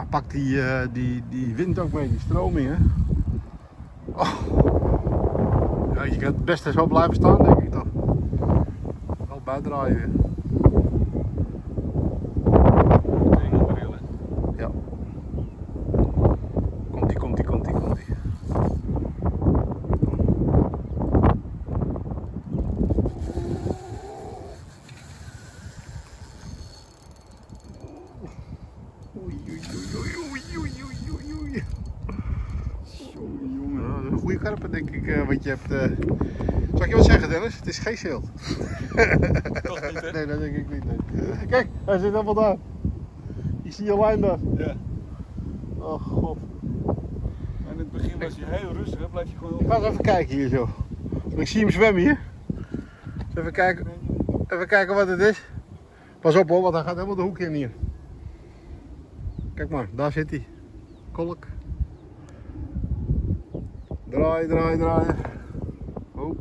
pakt die wind ook mee, die stroming, hè. Oh. Ja, je kan het beste zo blijven staan, denk ik toch. Wel bijdraaien weer. Ja. Komt-ie. Oei. Jongen, dat is een goede karper, denk ik, wat je hebt. Zal ik je wat zeggen, Dennis? Het is geen schild. Toch niet, hè? Nee, dat denk ik niet. Nee. Kijk, hij zit helemaal daar. Ik zie je lijn daar. Ja. Oh god. En in het begin was hij heel rustig, hè? Blijf je gewoon op. Ga eens even kijken hier zo. Ik zie hem zwemmen hier. Dus even kijken wat het is. Pas op hoor, want hij gaat helemaal de hoek in hier. Kijk maar, daar zit hij. Kolk. Draaien. Oh.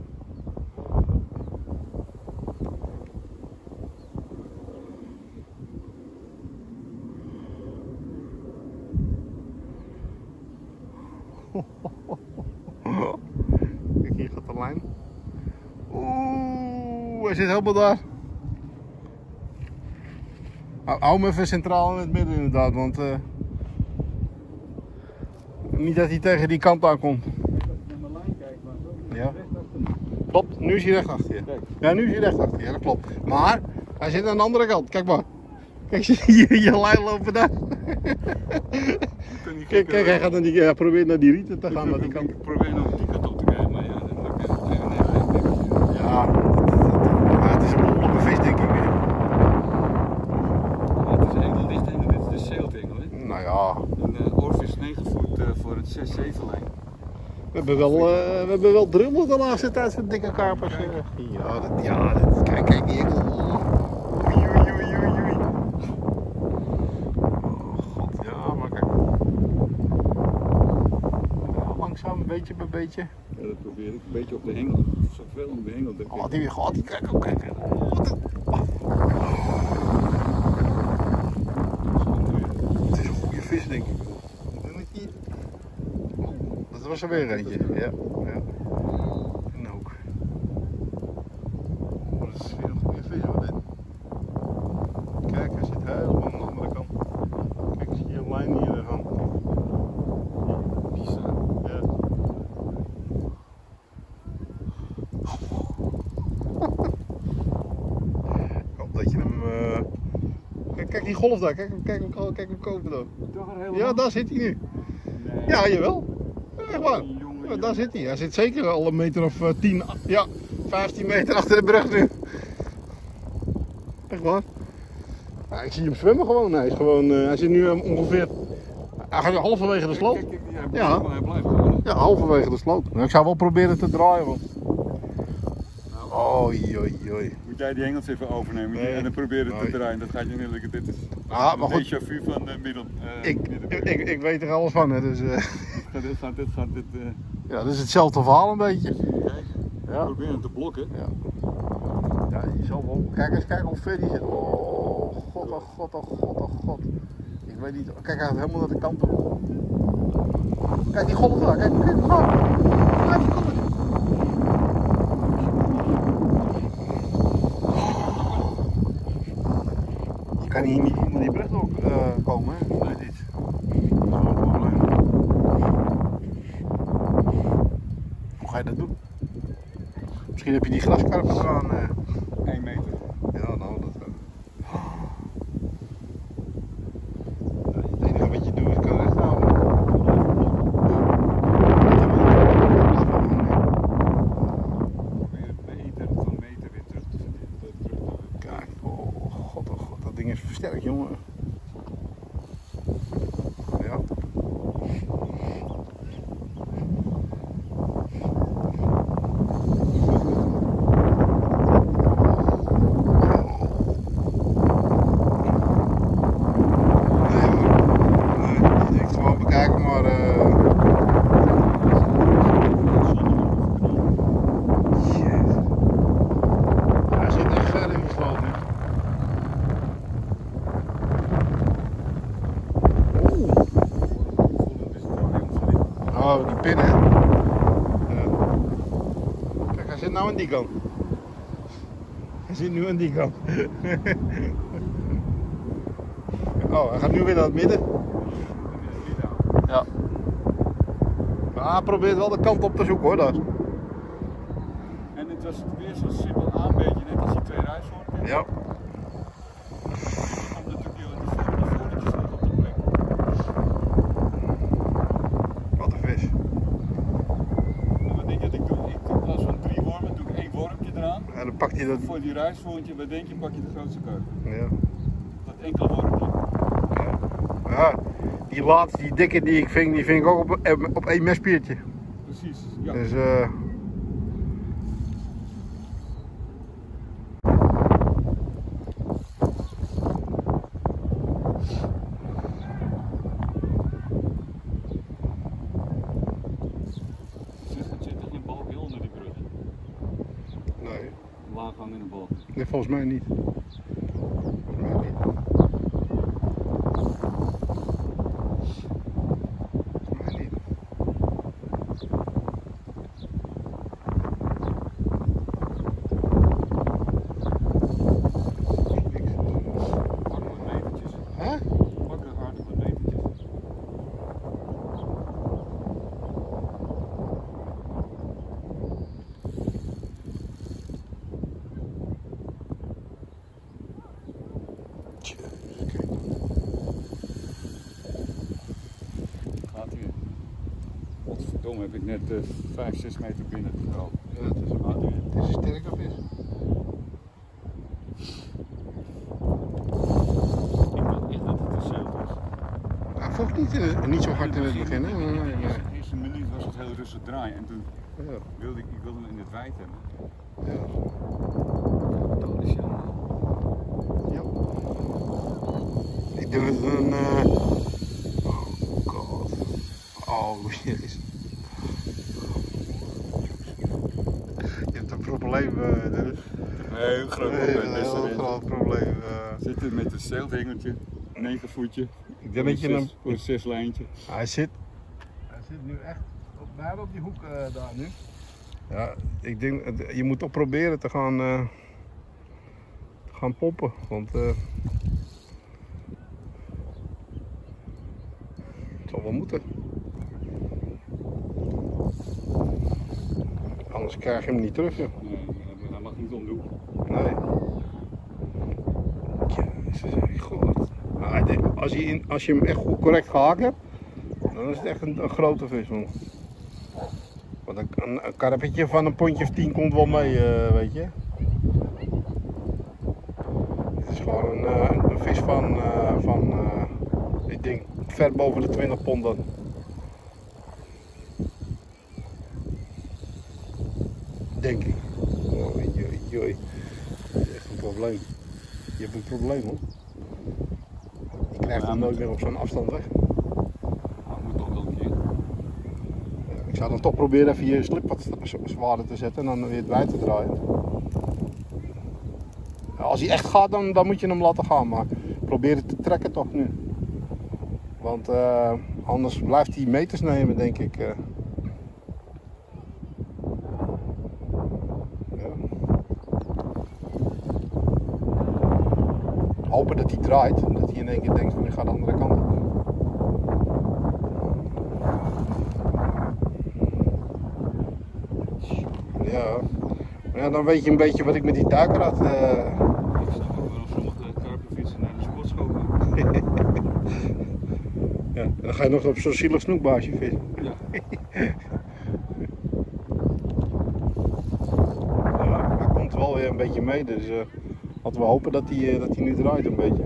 Kijk, hier gaat de lijn. Oeh, hij zit helemaal daar. Hou hem even centraal in het midden inderdaad, want niet dat hij tegen die kant aankomt. Naar mijn lijn kijken, maar zo. Ja. Klopt, nu is hij recht achter je. Ja, nu is hij recht achter je, dat klopt. Maar hij zit aan de andere kant, kijk maar. Kijk, zie je lijn lopen daar. Kijk, hij gaat hij probeert naar die rieten te gaan, naar die kant. Ik probeer nog die kant op te kijken, maar ja, dat lukt niet. Ja, het is een lollige vis, denk ik. Het is een licht en dit is de zeeltengel, hè? Nou ja. Een oorvis 9 voet voor het 6-7 lijn. We hebben wel drummen de laatste tijd van dikke karpers. Kijk die engel. Oei. Oh god, ja, maar kijk. Ja, langzaam, beetje bij beetje. Ja, dat probeer ik. Een beetje op de hengel. Zoveel op de hengel. Die kijk ook, kijk. Het is een goede vis, denk ik. Dat was er weer eentje, ja. In de hoek. Oh, dat is weer een goede vis hoor, dit. Kijk, hij zit helemaal aan de andere kant. Kijk, zie je een lijn hier ervan. Die staan. Ja. Ik hoop dat je hem... Kijk die golf daar, kijk hem kopen dan. Ja, daar zit hij nu. Nee. Ja, jawel. Echt waar. Ja, daar zit hij. Hij zit zeker al een meter of 10, ja, 15 meter achter de brug nu. Echt waar. Ja, ik zie hem zwemmen gewoon. Hij zit nu ongeveer halverwege de sloot. Ja, hij blijft gewoon. Ja, halverwege de sloot. Nou, ik zou wel proberen te draaien. Want... Oei. Moet jij die hengels even overnemen en dan proberen te draaien. Dat gaat je niet lukken. Dit is maar goed. een déjà vu van middel. Ik weet er alles van. Hè, dus, Dit gaat. Ja, dat is hetzelfde verhaal een beetje. Kijk, ja. probeer hem te blokken. Ja, je zal wel. Kijk eens hoe ver die zit. Oh god. Ik weet niet. Kijk, hij gaat helemaal naar de kant toe. Kijk die golf daar. Kijk, die komt. Je kan hier niet onder die brug door komen, hè? Nee, dit. Dat is wel een probleem. Hoe ga je dat doen? Misschien heb je die graskarpers aan. 1 meter. Ja, nou, dat. Het enige wat je doet is kan recht houden. Van meter weer terug te verdienen. Kijk, oh god, dat ding is versterkt, jongen. Ja. Kijk, hij zit nou aan die kant. Hij zit nu aan die kant. Oh, hij gaat nu weer naar het midden. Ja. Maar hij probeert wel de kant op te zoeken hoor, daar. En het was weer zo'n simpel aanbeetje, net als die 2 rijsvorken. Ja. Komt natuurlijk die voordertjes nog op de plek. Wat een vis. En wat denk je dat ik doe? Ik doe in plaats van 3 wormen, doe ik 1 wormpje eraan. En dan pakt hij dat. Voor die rijsvorkje, wat denk je, pak je de grootste karp. Ja. Dat enkele wormpje. Ja. Die laatste, die dikke die ik ving ook op 1 mespiertje. Precies, ja. Dus Zit er geen balkje onder die brug? nee. Laag hangende bal. Nee, volgens mij niet. Volgens mij niet. Volgens mij niet. Pak maar metertjes. Hè? Pak er harder wat metertjes. Gaat hij weer. Godverdomme, heb ik net 5, 6 meter binnen gehaald. Ja, het is Gaat hij weer. het is een sterke vis. Ik dacht echt dat het een zeelt is. Hij vocht niet zo hard in het begin, hè? Nee, nee. De eerste minuut was het heel rustig draaien en toen Ja. wilde ik wilde hem in het wijd hebben. Ja. Dat is jammer. Ja. Ik doe het een. Oh god. Oh jezus. Je hebt een probleem, Dennis. Een heel groot Een probleem. heel groot probleem. Zitten met een zeilvingertje, 9 voetje. Ik denk dat je hem. Voor een 6 lijntje. Hij zit nu echt bijna op die hoek daar nu. Ja, ik denk, je moet toch proberen te gaan pompen, want het zal wel moeten. Anders krijg je hem niet terug, joh. Nee, hij mag niet omdoen. Nee. Jezus, god. Als je hem echt correct gehaakt hebt, dan is het echt een grote vis, man. Want een karpetje van een pondje of 10 komt wel mee, weet je. Het is gewoon een vis van ik denk ver boven de 20 pond dan. Denk ik. Oh, joi. Dat is echt een probleem. Je hebt een probleem, hoor. Je krijgt hem nooit meer op zo'n afstand weg. Maar het moet toch wel een keer. Ik zou dan toch proberen even je slip wat zwaarder te zetten en dan weer het wijd te draaien. Ja, als hij echt gaat, dan moet je hem laten gaan, maar probeer het te trekken toch nu. Want anders blijft hij meters nemen, denk ik. Ja. Hopen dat hij draait, dat hij in één keer denkt van ik ga de andere kant op. Ja, maar ja, dan weet je een beetje wat ik met die duiker had. Ik snap ook waarom sommige karpenvissen naar de sportschool gaan. Ja, en dan ga je nog op zo'n zielig snoekbaasje vissen. Ja. Ja, hij komt wel weer een beetje mee, dus laten we hopen dat hij nu draait een beetje.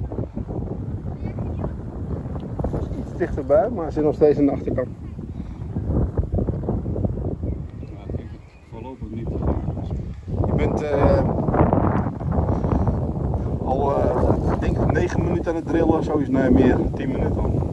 Hij is iets dichterbij, maar hij zit nog steeds aan de achterkant. Maar ik denk het voorlopig niet. Je bent al, ik denk 9 minuten aan het drillen, zo is nee meer, 10 minuten al.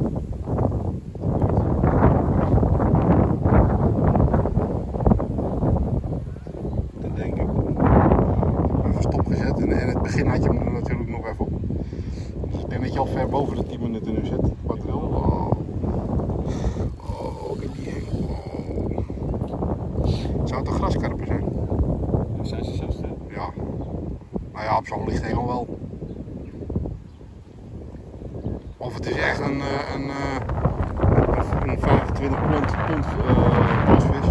Dat denk ik. Even stopgezet en het begin had je hem er natuurlijk nog even op. Dus ik denk dat je al ver boven de 10 minuten nu zit. Wat drill. Oh, kijk die hengel. zou toch graskarper zijn? Ja, zijn ze zo sterk? Ja. Nou ja, op zo'n lichthengel wel. Of het is echt een 25 pond pasvis.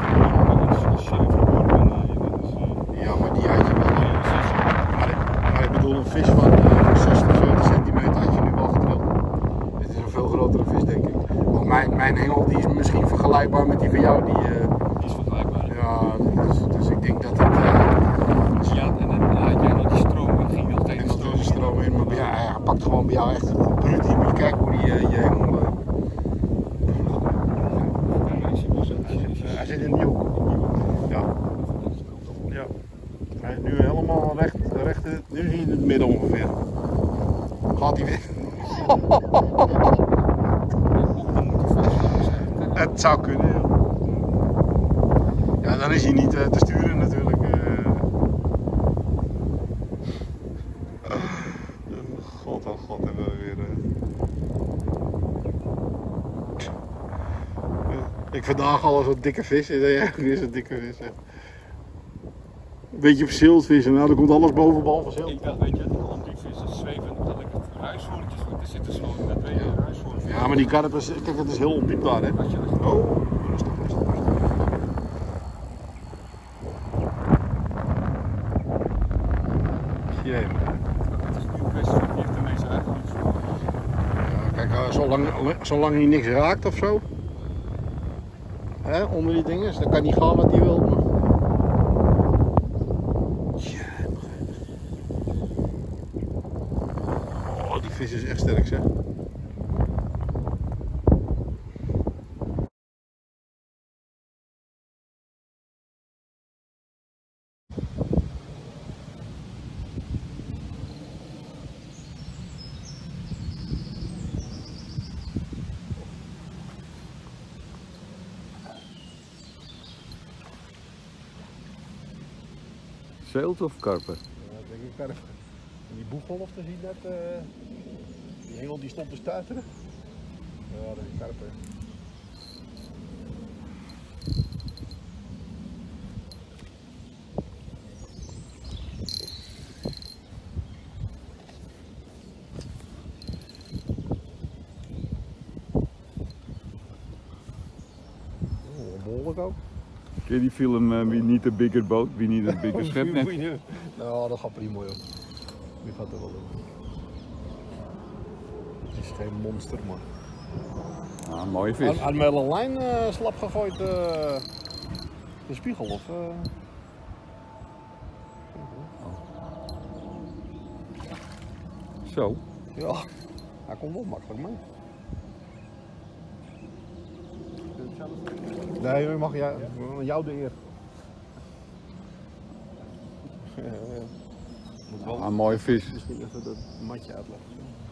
Ja, maar die had je wel. Maar ik bedoel een vis van 60, 70 centimeter had je nu wel gedrild. Dit is een veel grotere vis, denk ik. Want mijn hengel die is misschien vergelijkbaar met die van jou. Die is vergelijkbaar. Ja, dus ik denk dat het... Ja, en dan had jij nog die stroom en ging dat tegen de stroom in. Maar ja, hij pakt gewoon bij jou echt het bruut. Je moet kijken hoe die je hengel... Hij zit in die hoek. Ja. Ja. Hij is nu helemaal recht nu zie je in het midden ongeveer. Gaat hij weer? Het zou kunnen, ja. Ja, dan is hij niet te sturen natuurlijk. God, oh god, hebben we weer... Ik vandaag al zo'n dikke vis. En jij weer zo'n dikke vis. Hè. Een beetje op ziltvissen. Nou, dan komt alles boven behalve zilt. Ik dacht, weet je, die vissen zweven, dat ik het ruisvoertjes, want er zitten zo in dat tweede ruisvoertjes. Ja, maar die karpers, kijk, het is heel ondiepbaar, hè. Oh, rustig. Jee. Het is nu een kwestie van hier de meeste uitgevoerd. Ja, kijk, zolang hij niks raakt of zo. Hè, onder die dingen, dus dan kan hij gaan wat hij wil. Maar... Oh, die vis is echt sterk, zeg. Zeelt of karper? Ja, denk ik karper. En die boeggolf te zien net, die hengel die stond te stuiteren. Ja, dat is karper. Oh, behoorlijk ook. Ken je die film We Need a Bigger Boat, We Need a Bigger Schip? Nou, dat gaat prima, joh. Die gaat er wel in. Het is geen monster, man. Ah, mooie vis. Had met een lijn slap gegooid de spiegel, of? Zo. Ja, hij komt wel makkelijk mee. Nee, we mag jou de eer. Moet wel Een mooie vis. misschien even dat matje uitleggen.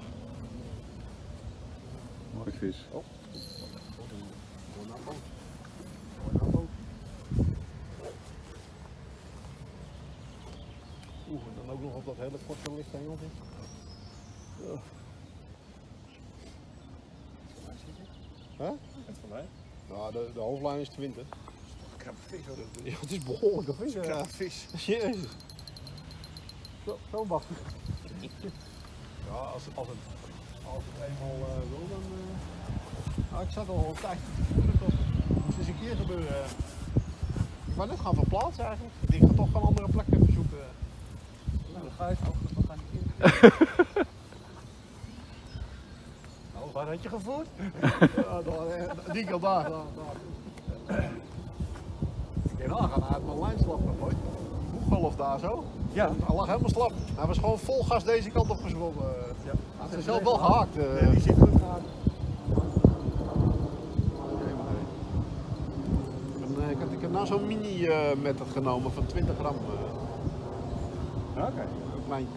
Mooie vis. Oh. Oeh, en dan ook nog op dat hele korte lichthengeltje. Ja. Huh? Het van mij? Nou, de hoofdlijn is 20. Krappe vis hoor. Ja, het is behoorlijk een vis. Ja, vis. Jezus. Zo wacht. Ja, als het eenmaal wil, dan... Nou, ik zat al een tijdje te druk op. Het moest eens een keer gebeuren. Ik wou net gaan verplaatsen eigenlijk. Ik denk, ik ga toch een andere plek even zoeken. Nou, dan ga je toch. We gaan niet in. Nou, waar had je gevoerd? Ja, die kant daar. Ik denk, nou, gaan uit mijn lijnslap gegooid. Boeggolf daar zo. Ja. Hij lag helemaal slap. Hij was gewoon vol gas deze kant op gezwommen. Ja. Hij heeft zelf wel gehaakt. Nee, die zit goed gehaakt. Ik heb nou zo'n mini met het genomen van 20 gram. Oké. Een kleintje.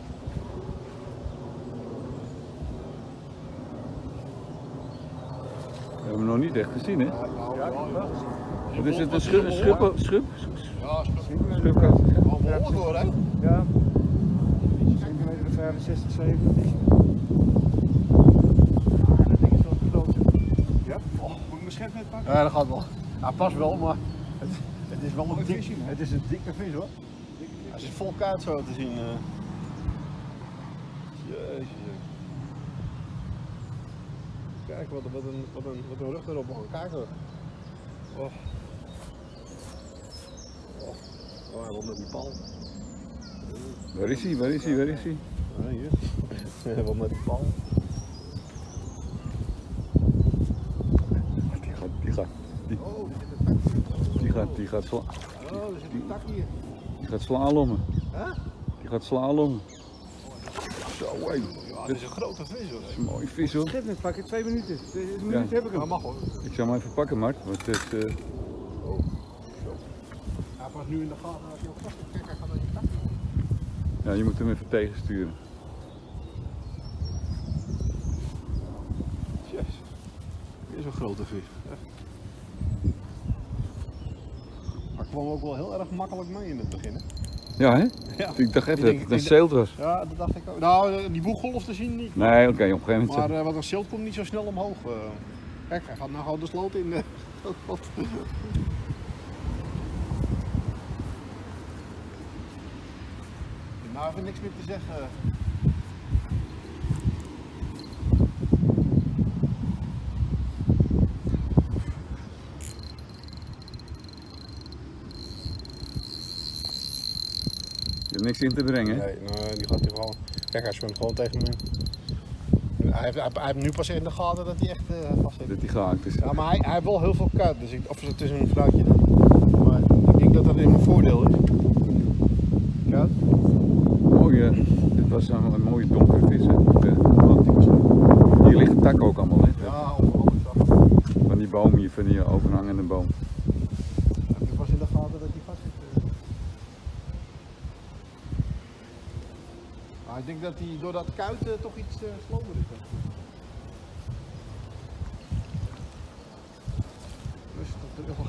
We hebben hem nog niet echt gezien, hè? Ja, Wat is het? Een schub? Ja, Schubkast? wel behoorlijk hoor, hè? Ja, centimeter 65, 70. Ja, dat ding is wel groot. Ja? Oh, moet ik mijn schep net pakken? Ja, dat gaat wel. Hij past wel, maar Het is wel een dik, het is een dikke vis hoor. Hij is vol kaart zo te zien. Jezus. Kijk wat een rug erop hangt. Kijk hoor. Oh. Oh, hij wil met die paal. Waar is hij? Waar is hij? Waar is hij? Ja, hier. Hij wil met die paal. Die Oh, er zit een tak hier. die gaat sla. Oh, er zit een tak hier. Die gaat slalommen. Huh? Die gaat slalommen. Zo hé. Ja, dit is een grote vis hoor. Dat is een mooie vis hoor. Schip, pak je 2 minuten. Een Ja. minuut heb ik hem. Dat mag hoor. Ik zal hem even pakken Mart. Want het is, Hij past nu in de gaten als hij ook vast is. Kijk, hij gaat naar die tak. ja, je moet hem even tegensturen. Yes. Weer zo'n grote vis. Echt. Hij kwam ook wel heel erg makkelijk mee in het begin. Hè? Ja hè? Ja. Ik dacht even Ik denk- dat het een ik zeelt was. Ja, dat dacht ik ook. Nou, die boeggolf te zien niet. Nee, oké, op een gegeven moment. Maar wat een zilt komt niet zo snel omhoog. Kijk, hij gaat nou gewoon de sloot in. Nou, even niks meer te zeggen. Je hebt niks in te brengen. Hè? Nee, nou, die gaat hier gewoon. Kijk, hij zwemt gewoon tegen me in. Hij heeft nu pas in de gaten dat hij echt vast zit. Dat die gehaakt is. Ja, maar hij heeft wel heel veel kuit, dus of het is een vrouwtje dan. Maar ik denk dat dat in mijn voordeel is. Kuit? Mooie, dit was een mooie donkere vis. Hè? Hier liggen takken ook allemaal. Hè? Ja, overal is dat. Van die boom hier, van die overhangende boom. Hij heeft pas in de gaten dat hij vast zit. Maar ik denk dat hij door dat kuit toch iets slomer is. Hè. Rustig terug.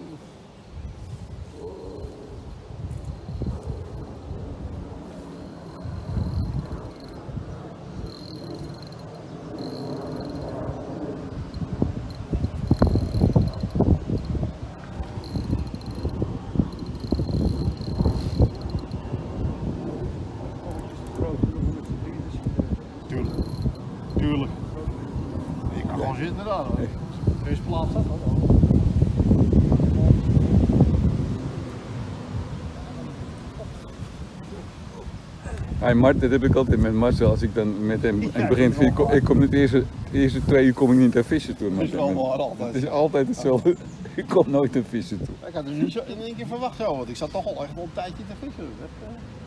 Tuurlijk. Tuurlijk. Ik kan gewoon zitten daar hoor. Deze plaats zat hoor. Hey Mart, dat heb ik altijd met Marcel. Als ik dan met hem in het begin vind, ik kom het de eerste 2 uur kom ik niet aan vissen toe. Dat is wel waar altijd. Het is altijd hetzelfde. Ik kom nooit aan vissen toe. Ik had het niet zo in één keer verwacht zo, want ik zat toch al echt wel een tijdje te vissen.